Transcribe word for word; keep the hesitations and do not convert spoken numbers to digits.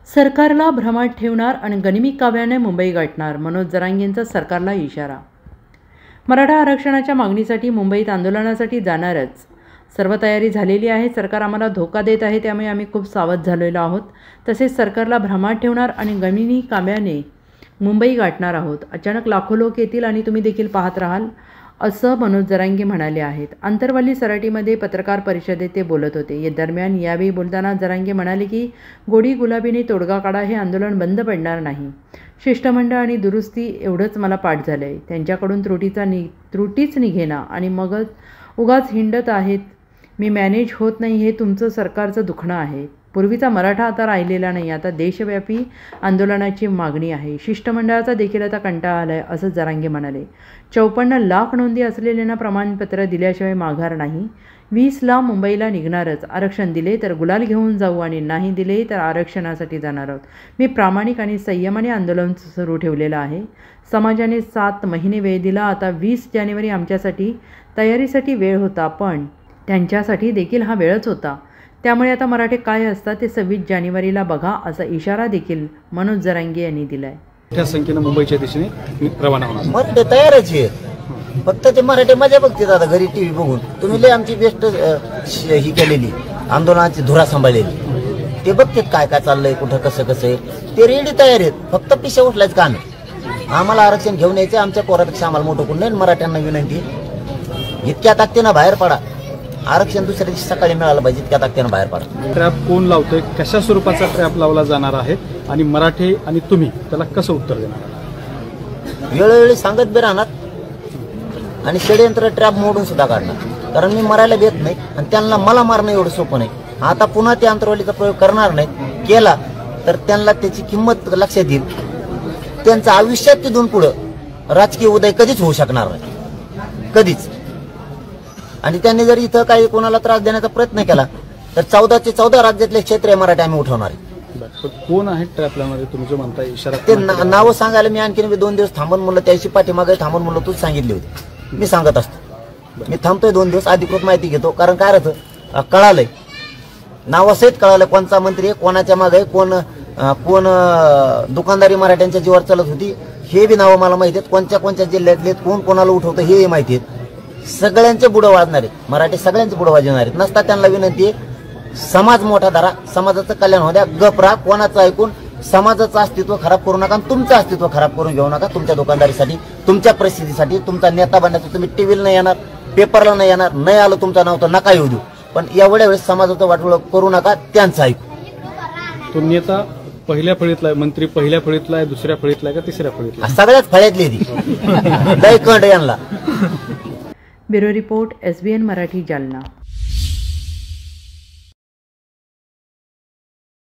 सरकारला भ्रमात ठेवणार आणि गनिमी काव्याने मुंबई गाठणार, मनोज जरांगेंचा सरकारला इशारा। मराठा आरक्षणाच्या मागणीसाठी मुंबईत आंदोलनासाठी जाणारच सर्व तयारी झालेली आहे। सरकार आम्हाला धोका देत आहे, त्यामुळे आम्ही खूप सावध झालेलो आहोत। तसेच सरकारला भ्रमात ठेवणार आणि गनिमी काव्याने मुंबई गाठणार आहोत। अचानक लाखो लोक येतील आणि तुम्ही देखील पाहत राहाल, असं मनोज जरांगे म्हणाले आहेत। आंतरवली सराटीमध्ये पत्रकार परिषदेत ते बोलत होते। या दरम्यान यावेळी बोलताना जरांगे म्हणाले की गोडी गुलाबीने तोडगा काढा, हे आंदोलन बंद पडणार नाही। शिष्टमंडळ आणि दुरुस्ती एवढंच मला पाठ झालंय। त्यांच्याकडून त्रुटीचा नि त्रुटीच निघेना आणि मगच उगाच हिंडत आहेत। मी मॅनेज होत नाही, हे तुमचं सरकारचं दुखणं आहे। पूर्वीचा मराठा आता राहिलेला नाही, आता देशव्यापी आंदोलनाची मागणी आहे। शिष्टमंडळाचा देखील आता कंटाळा आलाय, असं जरांगे म्हणाले। चौपन्न लाख नोंदी असलेल्यांना प्रमाणपत्र दिल्याशिवाय माघार नाही। वीस ला मुंबईला निघणारच। आरक्षण दिले तर गुलाल घेऊन जाऊ आणि नाही दिले तर आरक्षणासाठी जाणार आहोत। मी प्रामाणिक आणि संयमाने आंदोलन सुरू ठेवलेलं आहे। समाजाने सात महिने वेळ दिला, आता वीस जानेवारी आमच्यासाठी तयारीसाठी वेळ होता, पण त्यांच्यासाठी देखील हा वेळच होता। त्यामुळे आता मराठे काय असतात ते सव्वीस जानेवारीला बघा, असा इशारा देखील मनोज जरांगे यांनी दिलाय। त्या संख्येने मुंबईच्या दिशेने रवाना होणार। मराठे तयारच आहेत, फक्त ते मराठे मजा बघतात आता घरी टीव्ही बघून। तुम्ही लय आमची बेस्ट ही केलेली आंदोलनाची धुरा सांभाळलेली, ते बघतात काय काय चाललंय, कुठं कसं कसं आहे, ते रेडी तयार आहेत। फक्त पिशा उठलायच काम आहे। आम्हाला आरक्षण घेऊन यायचं, आमच्या पोरापेक्षा आम्हाला मोठं कोण नाही। मराठ्यांना विनंती, इतक्या ताकदीनं बाहेर पडा। आरक्षण दुसऱ्या दिवशी सकाळी मिळालं पाहिजे, इतक्या ताकदीनं बाहेर पडा। ट्रॅप कोण लावतोय, कशा स्वरूपाचा ट्रॅप लावला जाणार आहे आणि मराठे आणि तुम्ही त्याला कसं उत्तर देणार? वेळोवेळी सांगत बी राहणार आणि षडयंत्र ट्रॅप मोडून सुद्धा काढणार, कारण मी मरायला भेट नाही आणि त्यांना मला मारणं एवढं सोपं नाही। आता पुन्हा ते अंतरवालीचा प्रयोग करणार नाही, केला तर त्यांना त्याची किंमत लक्षात येईल। त्यांचं आयुष्यात तिथून पुढं राजकीय उदय कधीच होऊ शकणार नाही, कधीच। आणि त्यांनी जर इथं काही कोणाला त्रास देण्याचा प्रयत्न केला तर चौदाचे चौदा राज्यातले क्षेत्र मराठी आम्ही उठवणार आहे। कोण आहे ट्रॅप लावणारे तुम्ही जो म्हणता इशारा? ते नावं सांगायला मी आणखीन दोन दिवस थांबून म्हणलं, त्याची पाठीमागे थांबून म्हणलं, तूच सांगितली होती। मी सांगत असतो, मी थांबतोय दोन दिवस, अधिकृत माहिती घेतो, कारण काय राहतं कळालंय, नावासहित कळालंय कोणचा मंत्री आहे, कोणाच्या मागे, कोण कोण दुकानदारी मराठ्यांच्या जीवावर चालत होती, हे बी नावं मला माहिती आहेत। कोणत्या कोणत्या जिल्ह्यातले कोण कोणाला उठवतं हे माहिती आहेत। सगळ्यांचे बुडं वाजणार आहेत, मराठी सगळ्यांचे बुडं वाजवणार आहेत। नसता त्यांना विनंती आहे, समाज मोठा धरा, समाजाचं कल्याण होऊ द्या, गप राहा, कोणाचं ऐकून समाजाचं अस्तित्व खराब करू नका, तुमचं अस्तित्व खराब करून घेऊ नका। तुमच्या दुकानदारीसाठी, तुमच्या परिस्थितीसाठी, तुमचा नेता बनण्यासाठी तुम्ही टीव्हीला नाही येणार, पेपरला नाही येणार, नाही आलं तुमचं नाव तर नका येऊ देऊ, पण एवढ्या वेळेस समाजाचं वाटोळं करू नका, त्यांचं ऐकू। तो नेता पहिल्या फळीतला आहे, मंत्री पहिल्या फळीतला आहे, दुसऱ्या फळीतला आहे का तिसऱ्या फळीतला? सगळ्याच फळ्यातली ती लय कंड यांना। Bureau report, S B N Marathi, Jalna.